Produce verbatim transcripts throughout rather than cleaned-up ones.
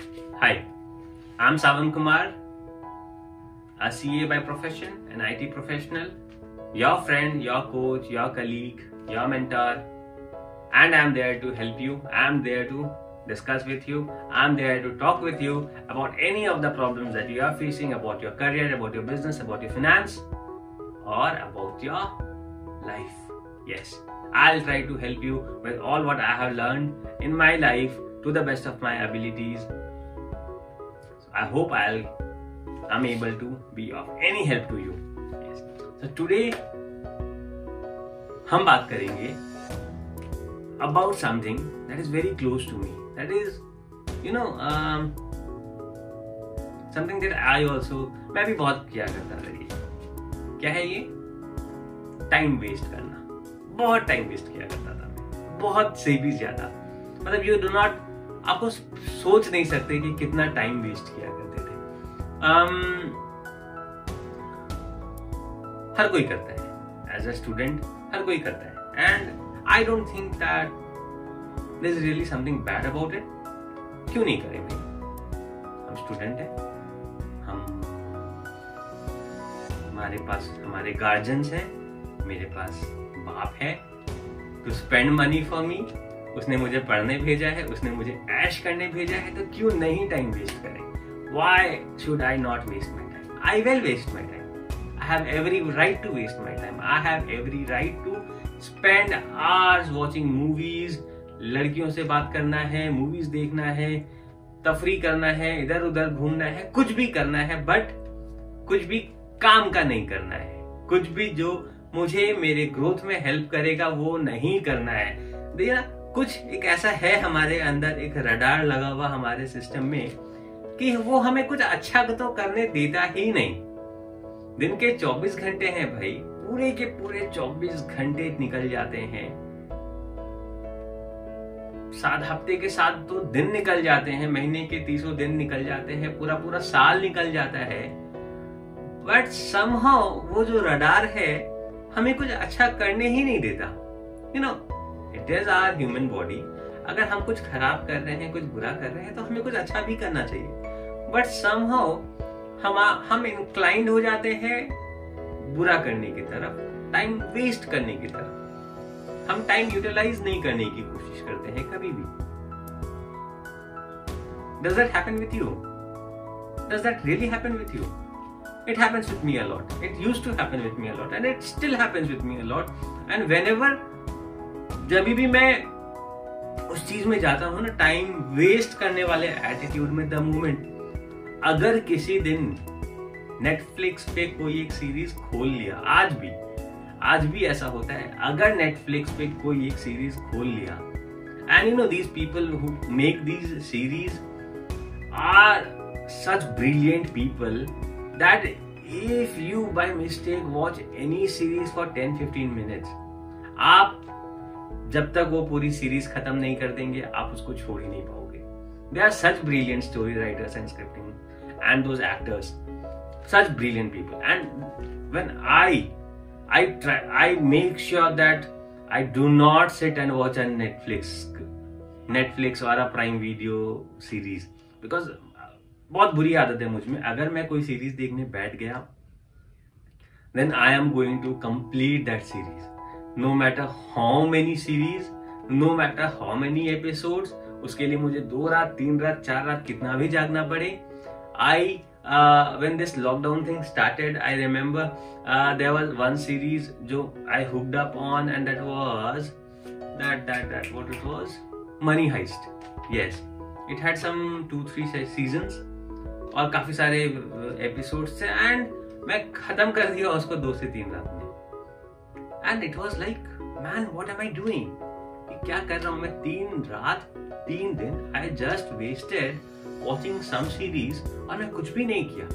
Hi, I'm Savan Kumar, a C A by profession, an I T professional, your friend, your coach, your colleague, your mentor, and I'm there to help you. I'm there to discuss with you. I'm there to talk with you about any of the problems that you are facing, about your career, about your business, about your finance, or about your life. Yes, I'll try to help you with all what I have learned in my life to the best of my abilities. So I hope I'll I'm able to be of any help to you. Yes. So today हम बात करेंगे about something that is very close to me. That is, you know, um, something that I also मैं भी बहुत किया करता था। ये क्या है? ये टाइम वेस्ट करना। बहुत टाइम वेस्ट किया करता था मैं, बहुत से भी ज्यादा। मतलब यू डू नॉट, आपको सोच नहीं सकते कि कितना टाइम वेस्ट किया करते थे। um, हर कोई करता है, एज अ स्टूडेंट हर कोई करता है, and I don't think that there is really something bad about it. क्यों नहीं करें भाई? हम स्टूडेंट हैं, हम हमारे पास हमारे गार्जियंस हैं, मेरे पास बाप है to spend money for me. उसने मुझे पढ़ने भेजा है, उसने मुझे ऐश करने भेजा है, तो क्यों नहीं टाइम वेस्ट करें? Why should I not waste my time? I will waste my time. I have every right to waste my time. I have every right to spend hours watching movies. लड़कियों से बात करना है, movies देखना है, तफरी करना है, इधर उधर घूमना है, कुछ भी करना है, बट कुछ भी काम का नहीं करना है। कुछ भी जो मुझे मेरे ग्रोथ में हेल्प करेगा वो नहीं करना है। देखिए, कुछ एक ऐसा है हमारे अंदर, एक रडार लगा हुआ हमारे सिस्टम में कि वो हमें कुछ अच्छा तो करने देता ही नहीं। दिन के चौबीस घंटे हैं भाई, पूरे के पूरे चौबीस घंटे निकल जाते हैं, सात हफ्ते के साथ तो दिन निकल जाते हैं, महीने के तीसों दिन निकल जाते हैं, पूरा पूरा साल निकल जाता है, बट समहाउ वो जो रडार है हमें कुछ अच्छा करने ही नहीं देता। You know, it is our human body. अगर हम कुछ खराब कर रहे हैं, कुछ बुरा कर रहे हैं, तो हमें कुछ अच्छा भी करना चाहिए, बट समहाउ हम हम इंक्लाइंड हो जाते हैं बुरा करने की तरफ, टाइम वेस्ट करने की तरफ। हम टाइम यूटिलाइज नहीं करने की कोशिश करते हैं कभी भी। Does that happen with you? Does that really happen with you? It happens with me a lot. It used to happen with me a lot, and it still happens with me a lot. And whenever, जब भी मैं उस चीज में जाता हूँ ना, time waste करने वाले एटीट्यूड में, द मोमेंट अगर किसी दिन नेटफ्लिक्स पे कोई एक सीरीज खोल लिया, आज भी आज भी ऐसा होता है, अगर नेटफ्लिक्स पे कोई एक सीरीज खोल लिया, and you know these people who make these series are such brilliant people that if you by mistake watch any series for ten fifteen minutes, आप जब तक वो पूरी सीरीज खत्म नहीं कर देंगे, आप उसको छोड़ ही नहीं पाओगे। They are such brilliant story writers and scripting and those actors, such brilliant people. And when I I try, I make sure that I do not sit and watch a Netflix, Netflix or a Prime Video series, because बहुत बुरी आदत है मुझ में। अगर मैं कोई series देखने बैठ गया, then I am going to complete that series, no matter how many series, no matter how many episodes। उसके लिए मुझे दो रात, तीन रात, चार रात, कितना भी जागना पड़े। I Uh, when this lockdown thing started, I remember uh, there was one series जो I hooked up on, and that was that that that what it was, Money Heist. Yes, it had some two three seasons और काफी सारे episodes थे, and मैं खत्म कर दिया उसको दो से तीन रात में। And it was like, man, what am I doing? क्या कर रहा हूँ मैं? तीन रात, तीन दिन, I just wasted watching some series और मैं कुछ भी नहीं किया।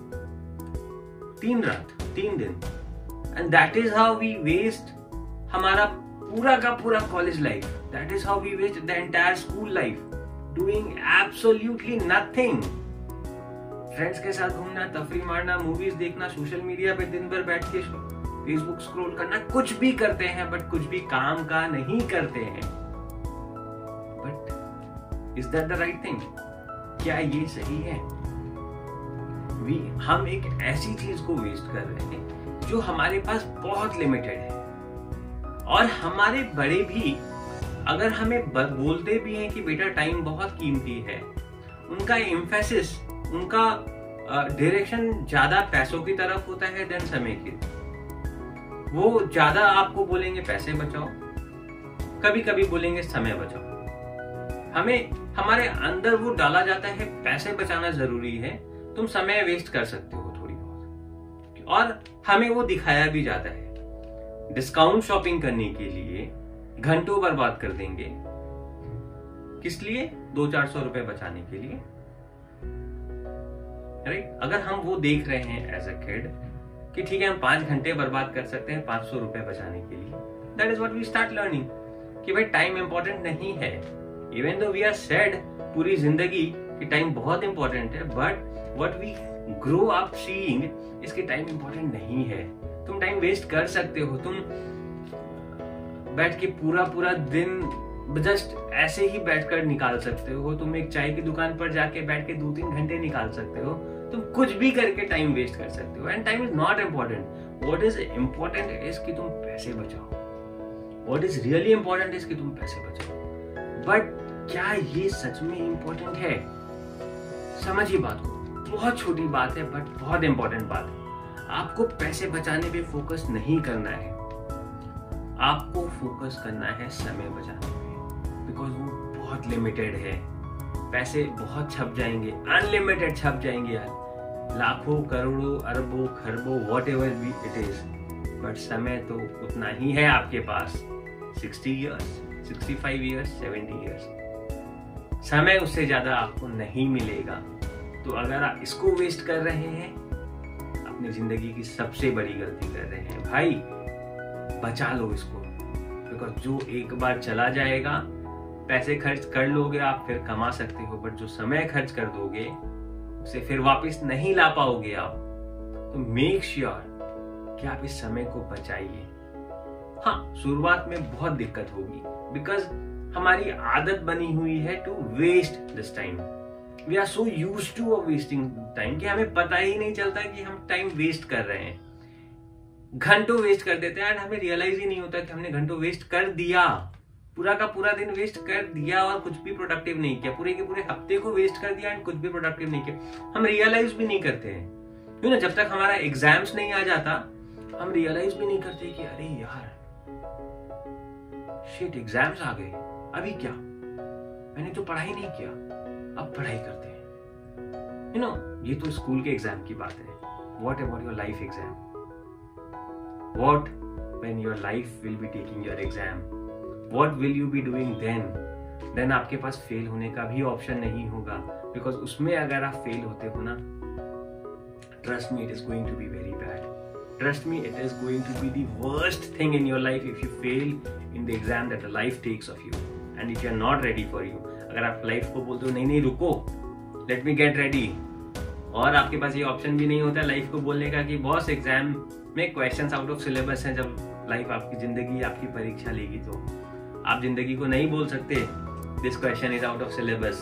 तीन रात, तीन दिन, and that is how we waste हमारा पूरा का पूरा college life. That is how we waste the entire school life, doing absolutely nothing। Friends के साथ घूमना, तफरी मारना, मूवीज देखना, सोशल मीडिया पे दिन भर बैठ के फेसबुक स्क्रॉल करना, कुछ भी करते हैं बट कुछ भी काम का नहीं करते हैं। But is that the right thing? क्या ये सही है? वी हम एक ऐसी चीज को वेस्ट कर रहे हैं जो हमारे पास बहुत लिमिटेड है। और हमारे बड़े भी अगर हमें बोलते भी हैं कि बेटा टाइम बहुत कीमती है, उनका एम्फेसिस, उनका डायरेक्शन ज्यादा पैसों की तरफ होता है देन समय की। वो ज्यादा आपको बोलेंगे पैसे बचाओ, कभी कभी बोलेंगे समय बचाओ। हमें हमारे अंदर वो डाला जाता है पैसे बचाना जरूरी है, तुम समय वेस्ट कर सकते हो थोड़ी बहुत, और हमें वो दिखाया भी जाता है। डिस्काउंट शॉपिंग करने के लिए घंटों बर्बाद कर देंगे, किस लिए? दो चार सौ रुपए बचाने के लिए, राइट? अगर हम वो देख रहे हैं एज अ किड कि ठीक है हम पांच घंटे बर्बाद कर सकते हैं पांच सौ रुपए बचाने के लिए, that is what we start learning कि भाई टाइम इंपॉर्टेंट नहीं है। Even though we are said पूरी जिंदगी कि टाइम बहुत इंपॉर्टेंट है, but what we grow up seeing इसकी टाइम इंपॉर्टेंट नहीं है। तुम टाइम वेस्ट कर सकते हो, तुम बैठ के पूरा पूरा दिन जस्ट ऐसे ही बैठकर निकाल सकते हो, तुम एक चाय की दुकान पर जाके बैठ के दो तीन घंटे निकाल सकते हो, तुम कुछ भी करके टाइम वेस्ट कर सकते हो। And time is not important. What is important is कि तुम पैसे बचाओ। What is really important is कि तुम पैसे बचाओ। बट क्या ये सच में इम्पोर्टेंट है? समझिए बात को, बहुत छोटी बात है बट बहुत इंपॉर्टेंट बात है। आपको पैसे बचाने पे फोकस नहीं करना है, आपको फोकस करना है समय बचाने पे, बिकॉज वो बहुत लिमिटेड है। पैसे बहुत छप जाएंगे, अनलिमिटेड छप जाएंगे यार, लाखों करोड़ों अरबों खरबों whatever be it is, but समय तो उतना ही है आपके पास। Sixty years, sixty five years, seventy years, समय उससे ज्यादा आपको नहीं मिलेगा। तो अगर आप इसको वेस्ट कर रहे हैं, अपनी जिंदगी की सबसे बड़ी गलती कर रहे हैं। भाई बचा लो इसको, बिकॉज जो एक बार चला जाएगा, पैसे खर्च कर लोगे आप फिर कमा सकते हो, बट जो समय खर्च कर दोगे उसे फिर वापस नहीं ला पाओगे आप। तो मेक श्योर कि आप इस समय को बचाइए। हाँ, शुरुआत में बहुत दिक्कत होगी, बिकॉज हमारी आदत बनी हुई है to waste this time. We are so used to wasting time कि हमें पता ही नहीं चलता कि हम टाइम वेस्ट कर रहे हैं। घंटों वेस्ट कर देते हैं एंड हमें रियलाइज ही नहीं होता कि हमने घंटों वेस्ट कर दिया, पूरा का पूरा दिन वेस्ट कर दिया और कुछ भी प्रोडक्टिव नहीं किया, पूरे के पूरे हफ्ते को वेस्ट कर दिया एंड कुछ भी प्रोडक्टिव नहीं किया। हम रियलाइज भी नहीं करते हैं, यू नो, जब तक हमारा एग्जाम्स नहीं आ जाता हम रियलाइज भी नहीं करते कि अरे यार शिट एग्जाम्स आ गए, अभी क्या, मैंने तो पढ़ाई नहीं किया, अब पढ़ाई करते हैं। यू नो, ये तो स्कूल के एग्जाम की बात है। What about your life exam? What when your life will be taking your exam? What will you be doing then? Then आपके पास फेल होने का भी ऑप्शन नहीं होगा, बिकॉज उसमें अगर आप फेल होते हो ना, trust me it is going to be very bad. Trust me it is going to be the worst thing in your life if you fail in the exam that the life takes off you and if you are not ready for you. अगर आप life को बोलते हो नहीं नहीं रुको, let me get ready, और आपके पास ये ऑप्शन भी नहीं होता लाइफ को बोलने का कि बॉस एग्जाम में क्वेश्चंस आउट ऑफ सिलेबस हैं, जब लाइफ आपकी जिंदगी आपकी परीक्षा लेगी तो आप जिंदगी को नहीं बोल सकते this question is out of syllabus,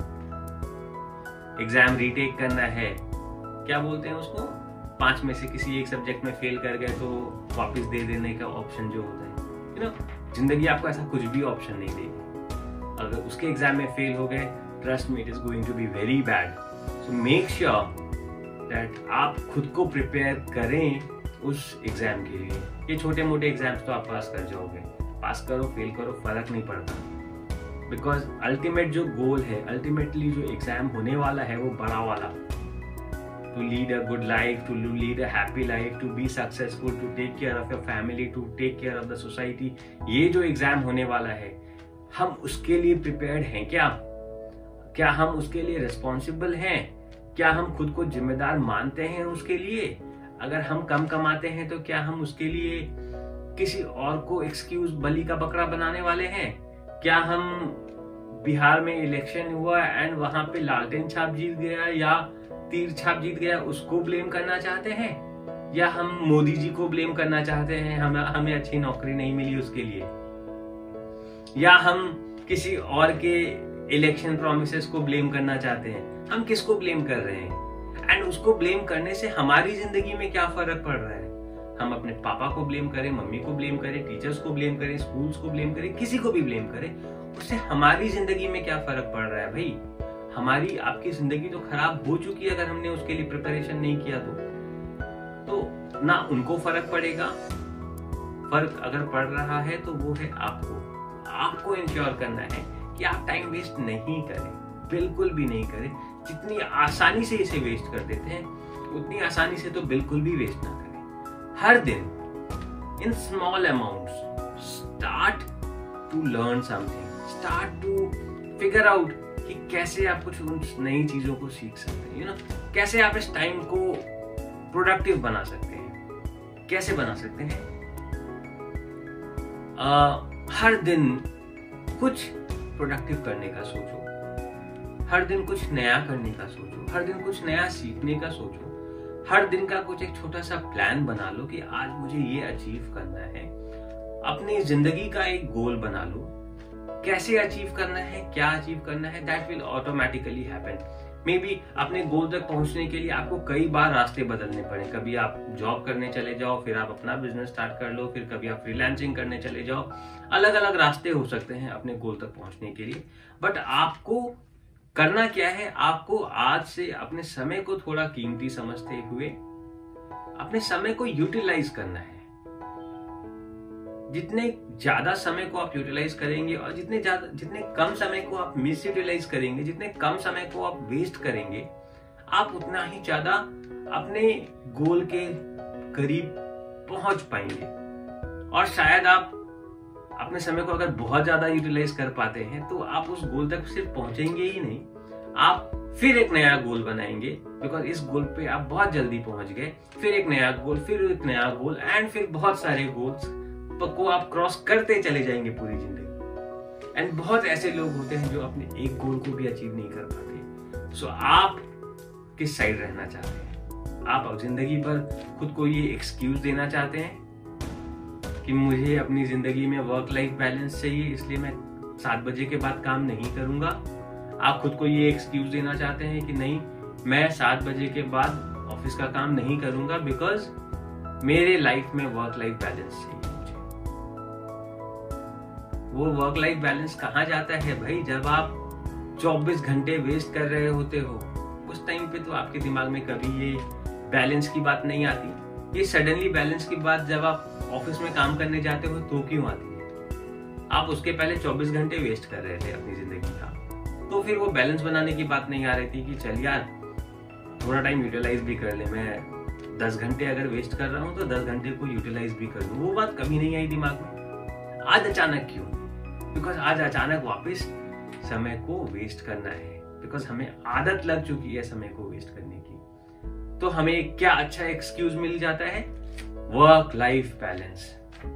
exam retake करना है। क्या बोलते हैं उसको, पांच में से किसी एक सब्जेक्ट में फेल कर गए तो वापस दे देने का ऑप्शन जो होता है। यू नो, जिंदगी आपको ऐसा कुछ भी ऑप्शन नहीं देगी। अगर उसके एग्जाम में फेल हो गए, trust me it is going to be very bad. So make sure that आप खुद को प्रिपेयर करें उस एग्जाम के लिए। ये छोटे मोटे एग्जाम्स तो आप पास कर जाओगे, पास करो फेल करो फर्क नहीं पड़ता, बिकॉज अल्टीमेट जो गोल है, अल्टीमेटली जो एग्जाम होने वाला है वो बड़ा वाला, to lead a good life, to lead a happy life, to be successful, to take care of your family, to take care of the society. ये जो एग्जाम होने वाला है, हम उसके लिए प्रिपेयर्ड हैं क्या? क्या हम उसके लिए रिस्पॉन्सिबल हैं? क्या हम खुद को जिम्मेदार मानते हैं उसके लिए? अगर हम कम कमाते हैं तो क्या हम उसके लिए किसी और को एक्सक्यूज बलि का बकरा बनाने वाले हैं? क्या हम बिहार में इलेक्शन हुआ एंड वहां पे लालटेन छाप जीत गया या तीर छाप जीत गया उसको ब्लेम करना चाहते हैं? या हम मोदी जी को ब्लेम करना चाहते हैं, हमें हमें अच्छी नौकरी नहीं मिली उसके लिए? या हम किसी और के इलेक्शन प्रोमिसेस को ब्लेम करना चाहते हैं। हम किसको ब्लेम कर रहे हैं? एंड उसको ब्लेम करने से हमारी जिंदगी में क्या फर्क पड़ रहा है? हम अपने पापा को ब्लेम करें, मम्मी को ब्लेम करें, टीचर्स को ब्लेम करें, स्कूल्स को ब्लेम करें, किसी को भी ब्लेम करें, उससे हमारी जिंदगी में क्या फर्क पड़ रहा है भाई? हमारी आपकी जिंदगी तो खराब हो चुकी है अगर हमने उसके लिए प्रिपरेशन नहीं किया तो तो ना उनको फर्क पड़ेगा। फर्क अगर पड़ रहा है तो वो है आपको। आपको इंश्योर करना है कि आप टाइम वेस्ट नहीं करें, बिल्कुल भी नहीं करें। जितनी आसानी से इसे वेस्ट कर देते हैं उतनी आसानी से तो बिल्कुल भी वेस्ट ना करें। हर दिन in small amounts start to learn something, start to figure out कि कैसे आप कुछ उन नई चीजों को सीख सकते हैं, यू नो, कैसे आप इस टाइम को प्रोडक्टिव बना सकते हैं। कैसे बना सकते हैं? आ, हर दिन कुछ प्रोडक्टिव करने का सोचो, हर दिन कुछ नया करने का सोचो, हर दिन कुछ नया सीखने का सोचो, हर दिन का कुछ एक छोटा सा प्लान बना लो कि आज मुझे ये अचीव करना है। अपनी जिंदगी का एक गोल बना लो, कैसे अचीव करना है, क्या अचीव करना है, that will automatically happen. Maybe अपने गोल तक पहुंचने के लिए आपको कई बार रास्ते बदलने पड़े। कभी आप जॉब करने चले जाओ, फिर आप अपना बिजनेस स्टार्ट कर लो, फिर कभी आप फ्रीलांसिंग करने चले जाओ। अलग अलग रास्ते हो सकते हैं अपने गोल तक पहुंचने के लिए। बट आपको करना क्या है? आपको आज से अपने समय को थोड़ा कीमती समझते हुए अपने समय को यूटिलाइज करना है। जितने ज्यादा समय को आप यूटिलाइज करेंगे और जितने ज्यादा जितने कम समय को आप मिस यूटिलाइज करेंगे, जितने कम समय को आप वेस्ट करेंगे, आप उतना ही ज्यादा अपने गोल के करीब पहुंच पाएंगे। और शायद आप अपने समय को अगर बहुत ज्यादा यूटिलाइज कर पाते हैं तो आप उस गोल तक सिर्फ पहुंचेंगे ही नहीं, आप फिर एक नया गोल बनाएंगे, बिकॉज इस गोल पे आप बहुत जल्दी पहुंच गए। फिर एक नया गोल, फिर एक नया गोल, एंड फिर बहुत सारे गोल्स को आप क्रॉस करते चले जाएंगे पूरी जिंदगी। एंड बहुत ऐसे लोग होते हैं जो अपने एक गोल को भी अचीव नहीं कर पाते। सो so, आप किस साइड रहना चाहते हैं? आप जिंदगी पर खुद को ये एक्सक्यूज देना चाहते हैं कि मुझे अपनी जिंदगी में वर्क लाइफ बैलेंस चाहिए, इसलिए मैं सात बजे के बाद काम नहीं करूंगा? आप खुद को ये एक्सक्यूज देना चाहते हैं कि नहीं, मैं सात बजे के बाद ऑफिस का काम नहीं करूंगा बिकॉज मेरे लाइफ में वर्क लाइफ बैलेंस चाहिए। वो वर्क लाइफ बैलेंस कहाँ जाता है भाई? जब आप चौबीस घंटे वेस्ट कर रहे होते हो, उस टाइम पे तो आपके दिमाग में कभी ये बैलेंस की बात नहीं आती। ये सडनली बैलेंस की बात जब आप ऑफिस में काम करने जाते हो तो क्यों आती है? आप उसके पहले चौबीस घंटे वेस्ट कर रहे थे अपनी जिंदगी का, तो फिर वो बैलेंस बनाने की बात नहीं आ रही थी कि चल यार थोड़ा टाइम यूटिलाइज भी कर ले। मैं दस घंटे अगर वेस्ट कर रहा हूँ तो दस घंटे को यूटिलाइज भी कर लूँ। वो बात कभी नहीं आई दिमाग में। आज अचानक क्यों? बिकॉज आज अचानक वापस समय को वेस्ट करना है, बिकॉज हमें आदत लग चुकी है समय को वेस्ट करने की। तो हमें क्या अच्छा एक्सक्यूज मिल जाता है? Work life balance.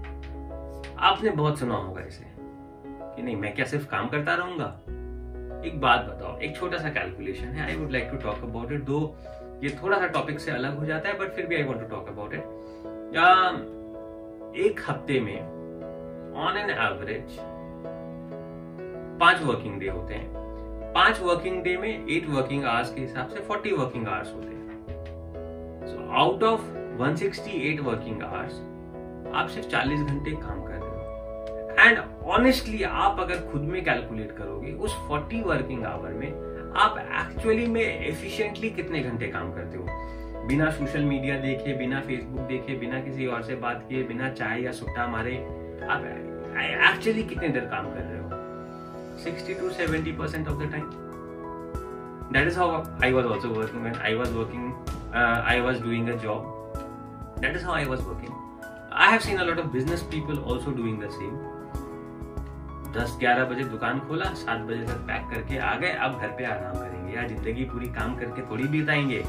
आपने बहुत सुना होगा इसे कि नहीं मैं क्या सिर्फ काम करता रहूंगा। एक बात बताओ, एक छोटा सा कैलकुलेशन है, I would like to talk about it, though ये थोड़ा सा टॉपिक से अलग हो जाता है बट फिर भी I want to talk about it. या एक हफ्ते में ऑन एन एवरेज पांच वर्किंग डे होते हैं। पांच वर्किंग डे में एट वर्किंग आवर्स के हिसाब से फोर्टी वर्किंग आवर्स होते हैं। So out of one sixty eight working hours आप सिर्फ चालीस घंटे काम कर रहे हो। एंड ऑनेस्टली आप अगर खुद में कैलकुलेट करोगे उस फोर्टी वर्किंग आवर में आप एक्चुअली में एफिशिएंटली कितने घंटे काम करते हो? बिना सोशल मीडिया देखे, बिना फेसबुक देखे, बिना किसी और से बात किए, बिना चाय या सुट्टा मारे आप एक्चुअली कितने देर काम कर रहे हो? sixty to seventy percent of the time. That is how I was also working when I was working, uh, I was doing a job. That is how I was working. I have seen a lot of business people also doing the same. दस ग्यारह बजे दुकान खोला, सात बजे तक pack करके आ गए, अब घर पे आराम करेंगे। यार जिंदगी पूरी काम करके थोड़ी बिताएंगे।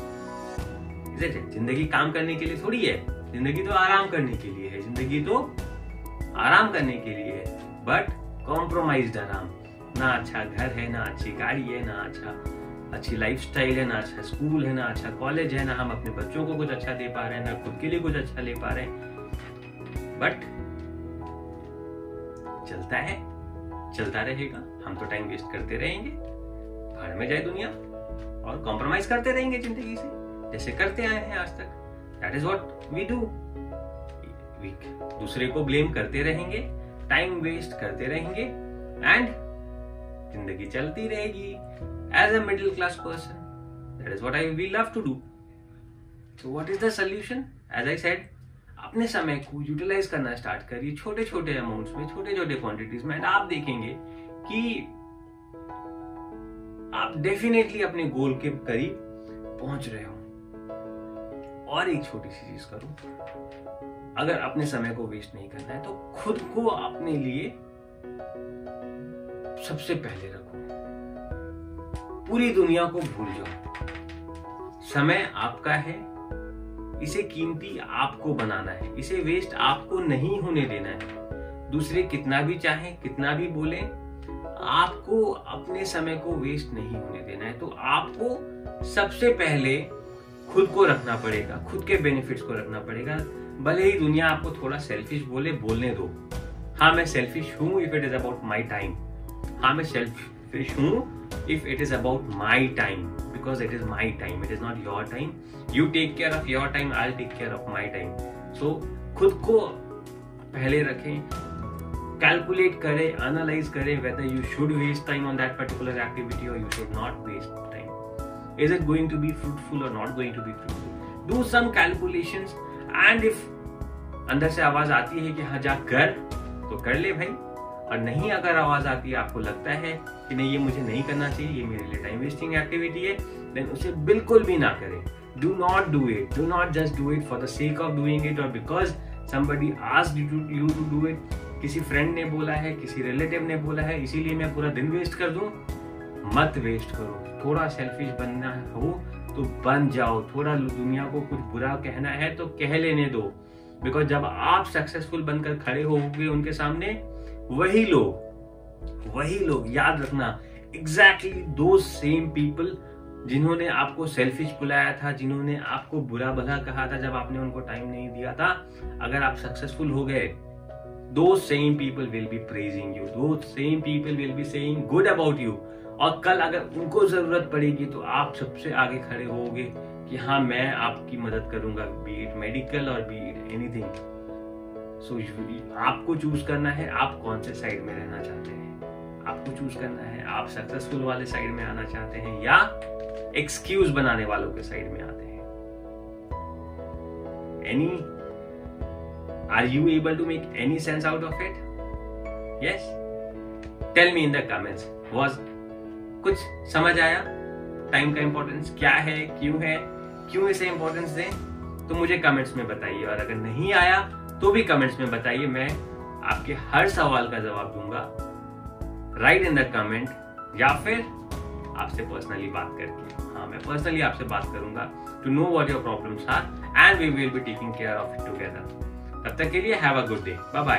जिंदगी काम करने के लिए थोड़ी है, जिंदगी तो आराम करने के लिए है। जिंदगी तो आराम करने के लिए है, बट कॉम्प्रोमाइज्ड आराम। ना अच्छा घर है, ना अच्छी गाड़ी है, ना अच्छा अच्छी लाइफस्टाइल है, ना अच्छा स्कूल है, ना अच्छा कॉलेज है, ना हम अपने बच्चों को कुछ अच्छा दे पा रहे हैं, ना खुद के लिए कुछ अच्छा ले पा रहे हैं। बट चलता है, चलता रहेगा। हम तो टाइम वेस्ट करते रहेंगे, भाड़ में जाए दुनिया, और कॉम्प्रोमाइज करते रहेंगे जिंदगी से जैसे करते आए हैं आज तक। That is what we do. We दूसरे को ब्लेम करते रहेंगे, टाइम वेस्ट करते रहेंगे, एंड जिंदगी चलती रहेगी as a middle class person. That is what I we love to do. So what is the solution? As I said, अपने समय को यूटिलाइज करना स्टार्ट करिए, छोटे छोटे अमाउंट्स में, छोटे छोटे क्वांटिटीज में, एंड आप देखेंगे कि आप डेफिनेटली अपने गोल के करीब पहुंच रहे हो। और एक छोटी सी चीज करो, अगर अपने समय को वेस्ट नहीं करना है तो खुद को अपने लिए सबसे पहले रखो। पूरी दुनिया को भूल जाओ। समय आपका है, इसे कीमती आपको बनाना है, इसे वेस्ट आपको नहीं होने देना है। दूसरे कितना भी चाहें, कितना भी बोलें, आपको अपने समय को वेस्ट नहीं होने देना है। तो आपको सबसे पहले खुद को रखना पड़ेगा, खुद के बेनिफिट्स को रखना पड़ेगा। भले ही दुनिया आपको थोड़ा सेल्फिश बोले, बोलने दो। हाँ, मैं सेल्फिश हूं if it is about my time. हाँ, मैं सेल्फिश हूं if it is about my time, because it is my time, it is not your time. You take care of your time, I take care of my time. So खुद को पहले रखें, calculate करें, analyse करें whether you should waste time on that particular activity or you should not waste time. Is it going to be fruitful or not going to be fruitful? Do some calculations, and if अंदर से आवाज आती है कि हाँ जा कर, तो कर ले भाई। और नहीं अगर आवाज आती है, आपको लगता है कि नहीं ये मुझे नहीं करना चाहिए, ये मेरे लिए टाइम वेस्टिंग एक्टिविटी है, देन उसे बिल्कुल भी ना करें। Do not do it. Do not just do it for the sake of doing it or because somebody asked you to, you to do it. किसी फ्रेंड ने बोला है, किसी रिलेटिव ने बोला है, इसीलिए मैं पूरा दिन वेस्ट कर दूं। मत वेस्ट करो। थोड़ा सेल्फिश बनना हो तो बन जाओ। थोड़ा दुनिया को कुछ बुरा कहना है तो कह लेने दो, बिकॉज जब आप सक्सेसफुल बनकर खड़े होगे उनके सामने, वही लोग वही लोग याद रखना, एग्जैक्टली दो सेम पीपल जिन्होंने आपको सेल्फिश बुलाया था, जिन्होंने आपको बुरा भला कहा था जब आपने उनको टाइम नहीं दिया था, अगर आप सक्सेसफुल हो गए, those same people will be praising you, those same people will be saying good about you। और कल अगर उनको जरूरत पड़ेगी तो आप सबसे आगे खड़े होगे कि हाँ मैं आपकी मदद करूंगा, बी इट मेडिकल और बी इट एनीथिंग। सो आपको चूज करना है आप कौन से साइड में रहना चाहते हैं। आपको चूज करना है आप सक्सेसफुल वाले साइड में आना चाहते हैं या एक्सक्यूज बनाने वालों के साइड में आते हैं। Any Are you able to make any sense out of it? Yes? Tell me in the comments. Was कुछ समझ आया? टाइम का इंपॉर्टेंस क्या है, क्यों है, क्यों इसे इंपॉर्टेंस दें? तो मुझे कमेंट्स में बताइए, और अगर नहीं आया तो भी कमेंट्स में बताइए। मैं आपके हर सवाल का जवाब दूंगा, राइट इन द कमेंट, या फिर आपसे पर्सनली बात करके। हाँ, मैं पर्सनली आपसे बात करूंगा to know what your problems are, and we will be taking care of it together. तब तक के लिए have a good day, bye bye.